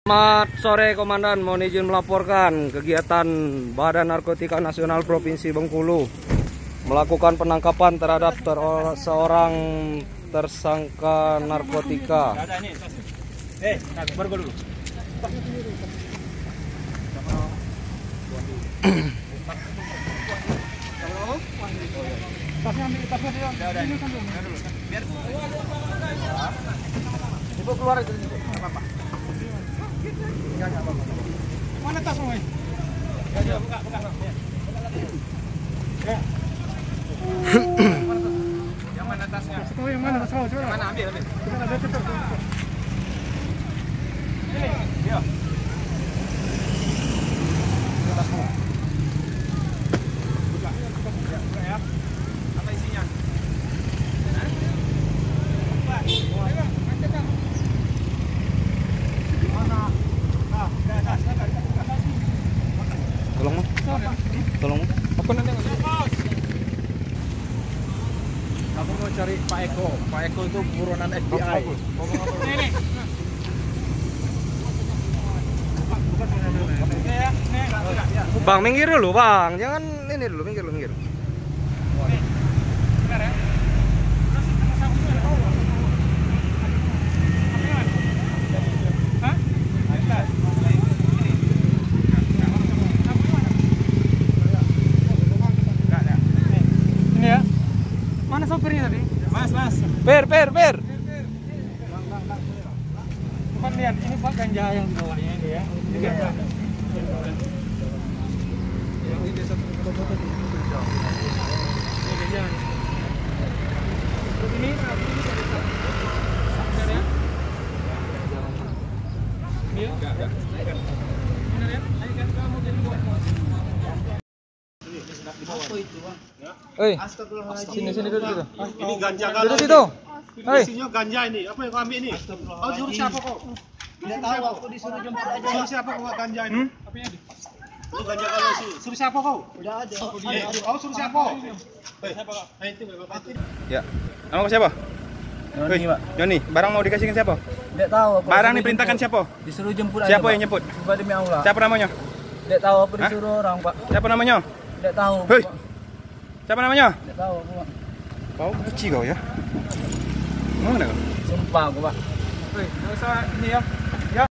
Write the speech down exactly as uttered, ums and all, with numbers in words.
Selamat sore Komandan, mohon izin melaporkan kegiatan Badan Narkotika Nasional Provinsi Bengkulu melakukan penangkapan terhadap ter seorang tersangka narkotika. Eh, baru dulu. Tasnya ambil, tasnya dia. Udah, udah. Udah dulu. Biar. Ibu keluar itu, enggak apa-apa. Enggak apa-apa. Mana tasmu, ini? Enggak ada, buka, buka. Ya. Yang mana tasnya? Tahu yang mana tas kau? Coba. Mana ambil, ambil. Kita ada cepat. Ini, dia. Tasmu. Buka. Buka ya. Apa isinya? Tolong mau, tolong mau. Apa nanti? Aku mau cari Pak Eko. Pak Eko itu buronan F B I. Nih, Bang, minggir dulu, Bang. Jangan ini dulu, minggir dulu, minggir. Benar ya? Ini ya? Mana sopirnya tadi? Mas, mas. Per, per, per. Cepat lihat, ini Pak ganja yang dibawanya ini ya. Ini ganja. Ini biasa foto-foto di sini. Ini ganja. Terus ini, ini dari benar ya? Ini ya? Enggak, enggak. Benar ya? Ayo kan kamu jadi buat. Apa itu, Bang? Hei, Astagfirullahaladzim. sini sini dulu gitu. Ini ganja kalau Duduk situ. Hei, isinya ganja ini. Apa yang kau ambil ini? Kau suruh siapa kau? Tidak tahu, aku disuruh jemput aja. Suruh siapa kau ganja ini? Apanya di? Ini ganja kalau suruh. Suruh siapa kau? Udah ada. Eh, kau suruh siapa? Hei, siapa kau? Nah, itu Bapak itu. ya. Nama kau siapa? Joni, Pak. Joni, barang mau dikasihkan siapa? Tidak tahu. Aku Barang disuruh diperintahkan jemput. siapa? Disuruh jemput aja. Siapa Pak. yang nyebut? Sumpah demi Allah. Siapa namanya? Tidak tahu, aku Hah? disuruh orang, Pak. Siapa namanya? Tidak tahu. Hei. Pak. Siapa namanya? Tidak tahu aku, Pak. Kau kecil kau ya? Mana kau? Sumpah aku, Pak. Hei, enggak usah ini ya.